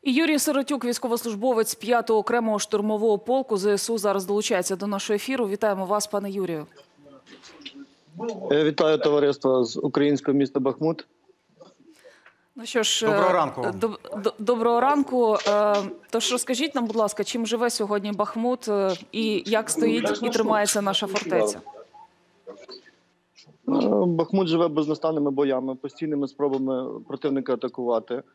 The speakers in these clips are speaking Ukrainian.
І Юрій Сиротюк, військовослужбовець 5-го окремого штурмового полку ЗСУ, зараз долучається до нашого ефіру. Вітаємо вас, пане Юрію. Вітаю товариство з українського міста Бахмут. Ну що ж, доброго ранку. Доброго ранку. Тож розкажіть нам, будь ласка, чим живе сьогодні Бахмут і як стоїть і тримається наша фортеця? Бахмут живе безнастанними боями, постійними спробами противника атакувати.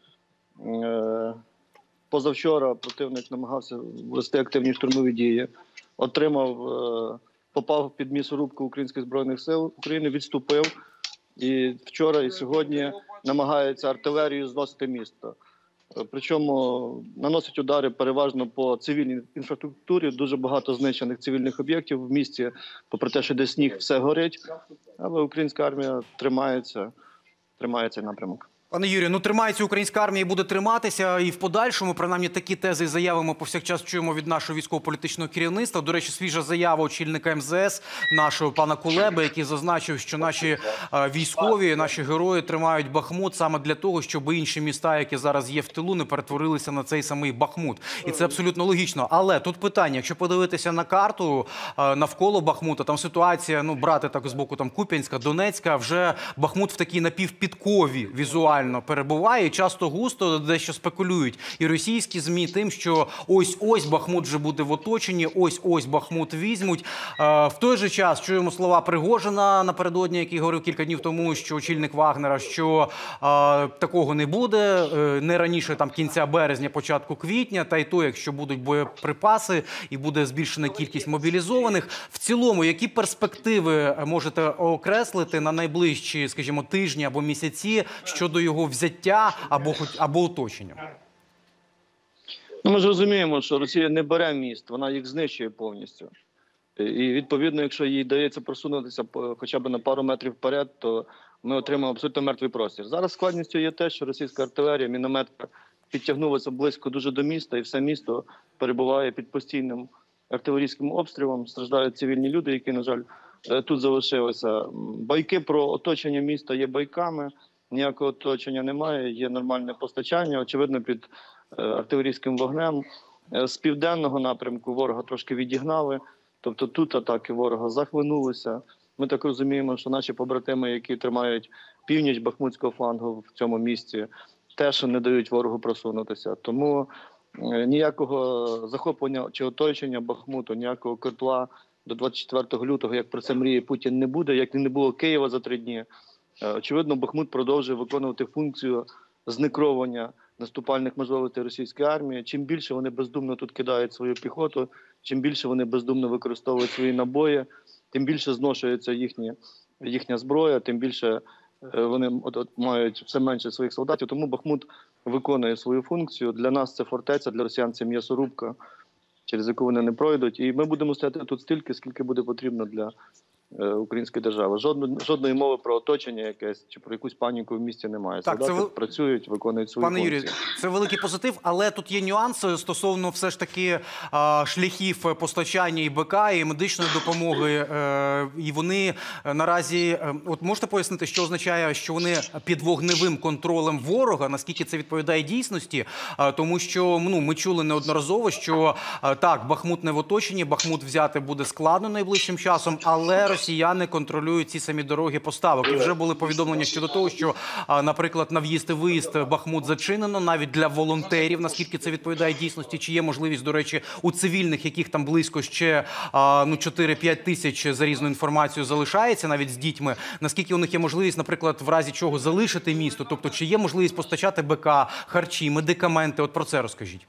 Позавчора противник намагався вести активні штурмові дії. Попав під м'ясорубку Українських Збройних Сил України, відступив. І вчора і сьогодні намагається артилерією зносити місто. Причому наносить удари переважно по цивільній інфраструктурі. Дуже багато знищених цивільних об'єктів в місті. Попри те, що де сніг, все горить. Але українська армія тримається напрямок. Пане Юрію, ну тримається українська армія і буде триматися, і в подальшому, принаймні, такі тези і заяви ми повсякчас чуємо від нашого військово-політичного керівництва. До речі, свіжа заява очільника МЗС, нашого пана Кулеби, який зазначив, що наші військові, наші герої тримають Бахмут саме для того, щоб інші міста, які зараз є в тилу, не перетворилися на цей самий Бахмут. І це абсолютно логічно. Але тут питання, якщо подивитися на карту навколо Бахмута, там ситуація, ну, брати так з боку там Куп'янська, Донецька, вже Бахмут в такій напівпідкові візуально перебуває, і часто густо дещо спекулюють і російські ЗМІ тим, що ось-ось Бахмут вже буде в оточенні, ось-ось Бахмут візьмуть. В той же час чуємо слова Пригожина напередодні, який говорив кілька днів тому, що очільник Вагнера, що такого не буде, не раніше там кінця березня, початку квітня, та й то, якщо будуть боєприпаси і буде збільшена кількість мобілізованих. В цілому, які перспективи можете окреслити на найближчі, скажімо, тижні або місяці щодо його взяття або оточення? Ну, ми ж розуміємо, що Росія не бере міст, вона їх знищує повністю. І відповідно, якщо їй дається просунутися хоча б на пару метрів вперед, то ми отримаємо абсолютно мертвий простір. Зараз складністю є те, що російська артилерія, мінометка підтягнулася близько дуже до міста, і все місто перебуває під постійним артилерійським обстрілом. Страждають цивільні люди, які, на жаль, тут залишилися. Байки про оточення міста є байками. Ніякого оточення немає, є нормальне постачання, очевидно, під артилерійським вогнем. З південного напрямку ворога трошки відігнали, тобто тут атаки ворога захлинулися. Ми так розуміємо, що наші побратими, які тримають північ Бахмутського флангу в цьому місці, теж не дають ворогу просунутися. Тому ніякого захоплення чи оточення Бахмуту, ніякого котла до 24 лютого, як про це мріє Путін, не буде, як і не було Києва за 3 дні. Очевидно, Бахмут продовжує виконувати функцію зникровування наступальних можливостей російської армії. Чим більше вони бездумно тут кидають свою піхоту, чим більше вони бездумно використовують свої набої, тим більше зношується їхня зброя, тим більше вони мають все менше своїх солдатів. Тому Бахмут виконує свою функцію. Для нас це фортеця, для росіян це м'ясорубка, через яку вони не пройдуть. І ми будемо стояти тут стільки, скільки буде потрібно для української держави. Жодної мови про оточення якесь чи про якусь паніку в місті немає. Солдати працюють, виконують свої функції. Пане Юрію, це великий позитив, але тут є нюанси стосовно все ж таки шляхів постачання і БК, і медичної допомоги. І вони наразі, от можете пояснити, що означає, що вони під вогневим контролем ворога, наскільки це відповідає дійсності? Тому що ми чули неодноразово, що так, Бахмут не в оточенні, Бахмут взяти буде складно найближчим часом, але росіяни контролюють ці самі дороги поставок. І вже були повідомлення щодо того, що, наприклад, на в'їзд і виїзд Бахмут зачинено, навіть для волонтерів, наскільки це відповідає дійсності, чи є можливість, до речі, у цивільних, яких там близько ще 4-5 тисяч за різну інформацію залишається, навіть з дітьми, наскільки у них є можливість, наприклад, в разі чого залишити місто, тобто чи є можливість постачати БК, харчі, медикаменти, от про це розкажіть.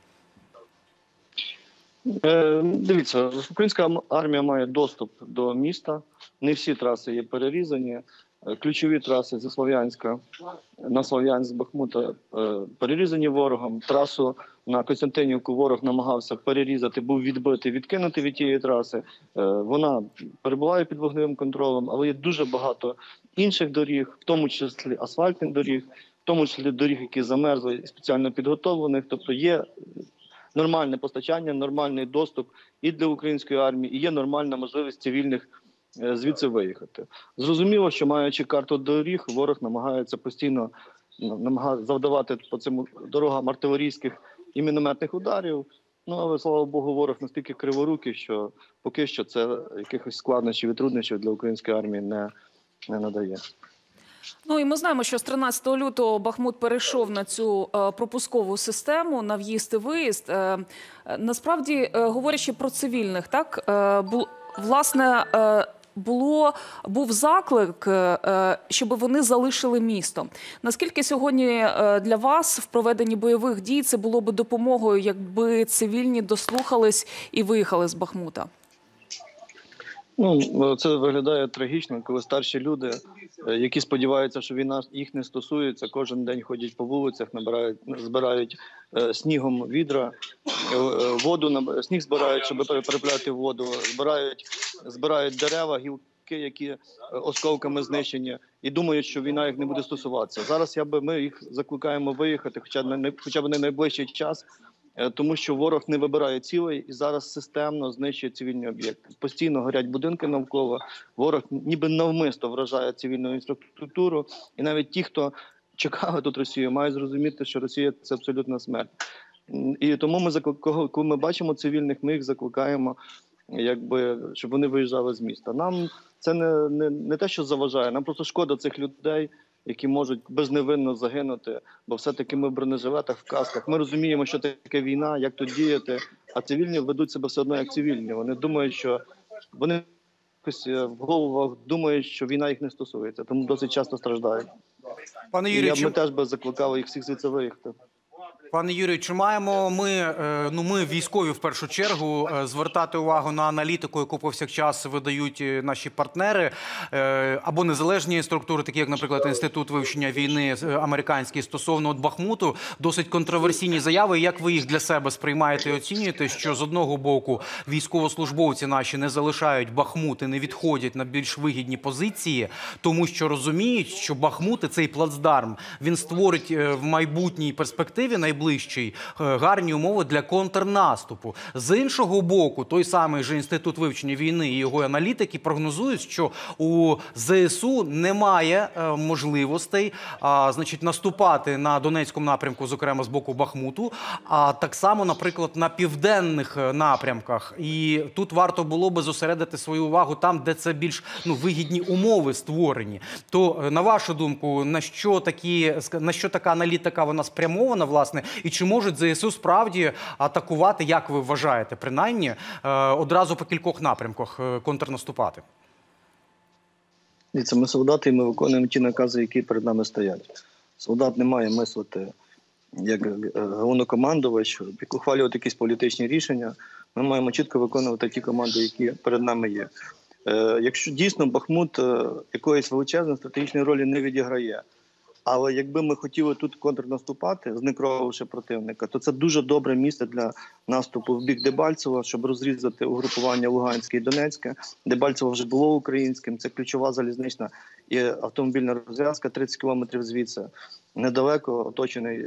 Дивіться, українська армія має доступ до міста, не всі траси є перерізані, ключові траси зі Слов'янська на Слов'янськ з Бахмута перерізані ворогом, трасу на Костянтинівку ворог намагався перерізати, був відбитий, відкинути від тієї траси, вона перебуває під вогневим контролем, але є дуже багато інших доріг, в тому числі асфальтних доріг, в тому числі доріг, які замерзли і спеціально підготовлених, тобто є нормальне постачання, нормальний доступ і для української армії, і є нормальна можливість цивільних звідси виїхати. Зрозуміло, що маючи карту доріг, ворог намагається постійно завдавати по цим дорогам артилерійських і мінометних ударів. Ну, але, слава Богу, ворог настільки криворукий, що поки що це якихось складнощів і труднощів для української армії не надає. Ну і ми знаємо, що з 13 лютого Бахмут перейшов на цю пропускову систему, на в'їзд і виїзд. Насправді, говорячи про цивільних, так, власне, був заклик, щоб вони залишили місто. Наскільки сьогодні для вас в проведенні бойових дій це було б допомогою, якби цивільні дослухались і виїхали з Бахмута? Ну, це виглядає трагічно, коли старші люди, які сподіваються, що війна їх не стосується, кожен день ходять по вулицях, збирають снігом відра, сніг збирають, щоб перепляти воду, збирають дерева, гілки, які осколками знищені, і думають, що війна їх не буде стосуватися. Зараз ми їх закликаємо виїхати, хоча б не найближчий час, тому що ворог не вибирає цілей і зараз системно знищує цивільні об'єкти. Постійно горять будинки навколо, ворог ніби навмисно вражає цивільну інфраструктуру. І навіть ті, хто чекали тут Росію, мають зрозуміти, що Росія – це абсолютна смерть. І тому коли ми бачимо цивільних, ми їх закликаємо, щоб вони виїжджали з міста. Нам це не те, що заважає, нам просто шкода цих людей, які можуть безневинно загинути, бо все-таки ми в бронежилетах, в касках. Ми розуміємо, що таке війна, як тут діяти, а цивільні ведуть себе все одно як цивільні. Вони думають, що вони в головах думають, що війна їх не стосується, тому досить часто страждають. Пане Юрію, ми теж би закликали їх всіх звідси виїхати. Пане Юрію, чи маємо ми військові в першу чергу, звертати увагу на аналітику, яку повсякчас видають наші партнери, або незалежні структури, такі як, наприклад, Інститут вивчення війни американський стосовно Бахмуту, досить контроверсійні заяви. Як ви їх для себе сприймаєте і оцінюєте, що з одного боку військовослужбовці наші не залишають Бахмут і не відходять на більш вигідні позиції, тому що розуміють, що Бахмут і цей плацдарм, він створить в майбутній перспективі найближчій гарні умови для контрнаступу. З іншого боку, той самий же Інститут вивчення війни і його аналітики прогнозують, що у ЗСУ немає можливостей наступати на Донецькому напрямку, зокрема з боку Бахмуту, а так само, наприклад, на південних напрямках. І тут варто було би зосередити свою увагу там, де це більш вигідні умови створені. То, на вашу думку, на що така аналітика вона спрямована, власне, і чи можуть ЗСУ справді атакувати, як ви вважаєте, принаймні, одразу по кількох напрямках контрнаступати? Ми солдати, і ми виконуємо ті накази, які перед нами стоять. Солдат не має мислити як головнокомандувач, ухвалювати якісь політичні рішення. Ми маємо чітко виконувати ті команди, які перед нами є. Якщо дійсно Бахмут якоїсь величезної стратегічної ролі не відіграє, але якби ми хотіли тут контрнаступати, знекровивши противника, то це дуже добре місце для наступу в бік Дебальцева, щоб розрізати угрупування Луганське і Донецьке. Дебальцево вже було українським, це ключова залізнична і автомобільна розв'язка 30 кілометрів звідси. Недалеко оточений,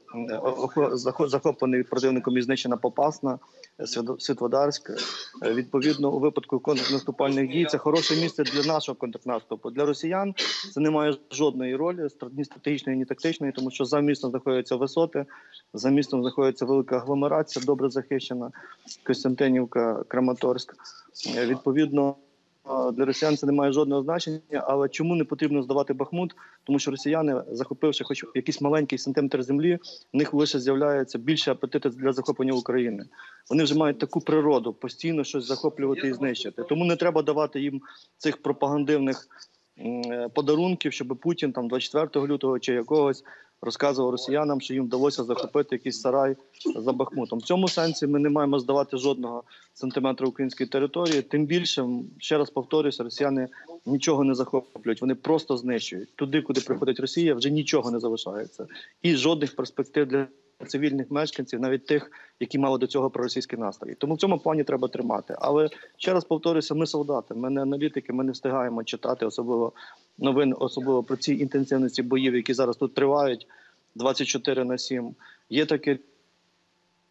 захоплений противником і знищена Попасна, Світлодарськ. Відповідно, у випадку контрнаступальних дій це хороше місце для нашого контрнаступу. Для росіян це не має жодної ролі, ні стратегічної, ні тактичної, тому що за містом знаходяться висоти, за містом знаходиться велика агломерація, добре захищена, Костянтинівка, Краматорськ. Відповідно, для росіян це не має жодного значення, але чому не потрібно здавати Бахмут? Тому що росіяни, захопивши хоч якийсь маленький сантиметр землі, в них лише з'являється більше апетиту для захоплення України. Вони вже мають таку природу, постійно щось захоплювати і знищити. Тому не треба давати їм цих пропагандивних подарунків, щоб Путін 24 лютого чи якогось розказував росіянам, що їм вдалося захопити якийсь сарай за Бахмутом. В цьому сенсі ми не маємо здавати жодного сантиметра української території. Тим більше, ще раз повторюся, росіяни нічого не захоплюють, вони просто знищують. Туди, куди приходить Росія, вже нічого не залишається. І жодних перспектив для цивільних мешканців, навіть тих, які мали до цього проросійські настрої. Тому в цьому плані треба тримати. Але, ще раз повторюся, ми солдати, ми не аналітики, ми не встигаємо читати особливо новин, особливо про ці інтенсивності боїв, які зараз тут тривають 24/7. Є таке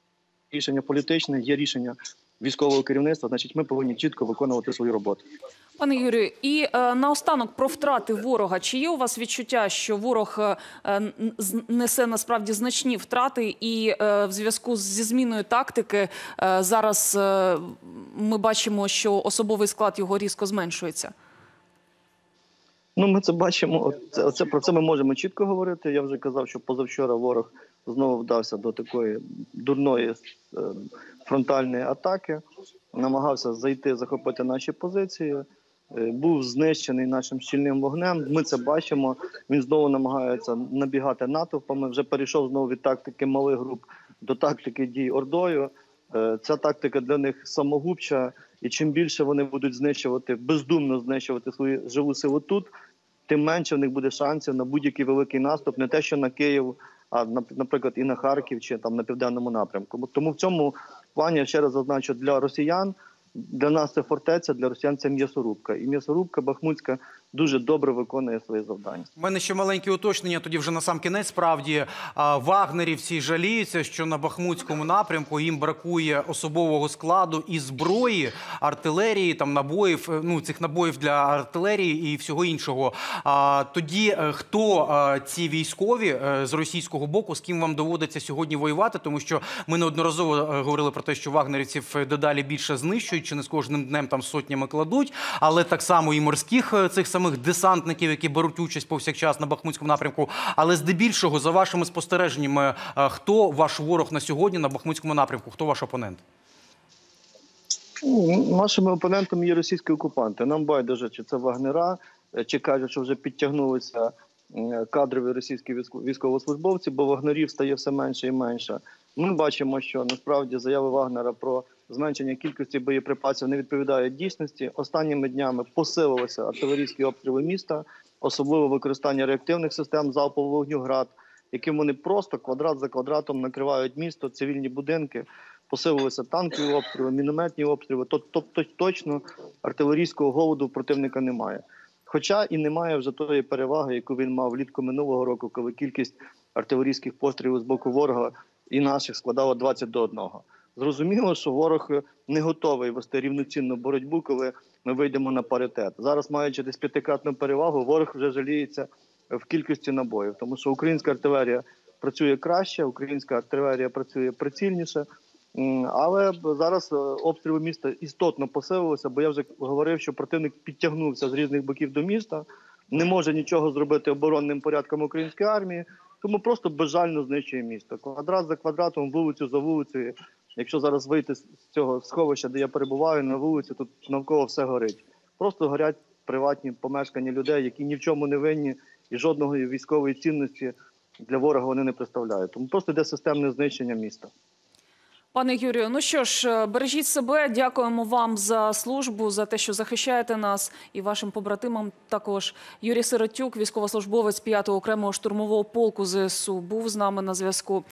рішення політичне, є рішення військового керівництва, значить ми повинні чітко виконувати свою роботу. Пане Юрію, і наостанок про втрати ворога. Чи є у вас відчуття, що ворог несе насправді значні втрати і в зв'язку зі зміною тактики зараз ми бачимо, що особовий склад його різко зменшується? Ну, ми це бачимо. Про це ми можемо чітко говорити. Я вже казав, що позавчора ворог знову вдався до такої дурної фронтальної атаки. Намагався зайти, захопити наші позиції. Був знищений нашим щільним вогнем. Ми це бачимо. Він знову намагається набігати натовпами. Вже перейшов знову від тактики малих груп до тактики дій ордою. Ця тактика для них самогубча. І чим більше вони будуть знищувати, бездумно знищувати свою живу силу тут, тим менше в них буде шансів на будь-який великий наступ, не те, що на Київ, а, наприклад, і на Харків, чи там на південному напрямку. Тому в цьому плані, я ще раз зазначу, для росіян, для нас це фортеця, для росіян це м'ясорубка. І м'ясорубка бахмутська дуже добре виконує свої завдання. У мене ще маленьке уточнення, тоді вже на сам кінець. Справді, вагнерівці жаліються, що на Бахмутському напрямку їм бракує особового складу і зброї, артилерії, там набоїв, цих набоїв для артилерії і всього іншого. Тоді хто ці військові з російського боку, з ким вам доводиться сьогодні воювати? Тому що ми неодноразово говорили про те, що вагнерівців дедалі більше знищують, чи не з кожним днем там сотнями кладуть, але так само і морських цих самих десантників, які беруть участь повсякчас на Бахмутському напрямку. Але здебільшого, за вашими спостереженнями, хто ваш ворог на сьогодні на Бахмутському напрямку? Хто ваш опонент? Нашими опонентами є російські окупанти. Нам байдуже, чи це вагнера, чи кажуть, що вже підтягнулися кадрові російські військовослужбовці, бо вагнерів стає все менше і менше. Ми бачимо, що насправді заяви Вагнера про зменшення кількості боєприпасів не відповідають дійсності. Останніми днями посилилися артилерійські обстріли міста, особливо використання реактивних систем залпового вогню «Град», яким вони просто квадрат за квадратом накривають місто, цивільні будинки. Посилилися танкові обстріли, мінометні обстріли. Тобто точно артилерійського голоду противника немає. Хоча і немає вже тої переваги, яку він мав влітку минулого року, коли кількість артилерійських пострілів з боку ворога і наших складала 20 до 1. Зрозуміло, що ворог не готовий вести рівноцінну боротьбу, коли ми вийдемо на паритет. Зараз, маючи десь 5-кратну перевагу, ворог вже жаліється в кількості набоїв. Тому що українська артилерія працює краще, українська артилерія працює прицільніше. Але зараз обстріли міста істотно посилилися, бо я вже говорив, що противник підтягнувся з різних боків до міста, не може нічого зробити оборонним порядком української армії, тому просто безжально знищує місто. Квадрат за квадратом, вулицю за вулицею. Якщо зараз вийти з цього сховища, де я перебуваю, на вулицю, тут навколо все горить. Просто горять приватні помешкання людей, які ні в чому не винні і жодної військової цінності для ворога вони не представляють. Тому просто йде системне знищення міста. Пане Юрію, ну що ж, бережіть себе, дякуємо вам за службу, за те, що захищаєте нас і вашим побратимам також. Юрій Сиротюк, військовослужбовець 5-го окремого штурмового полку ЗСУ, був з нами на зв'язку.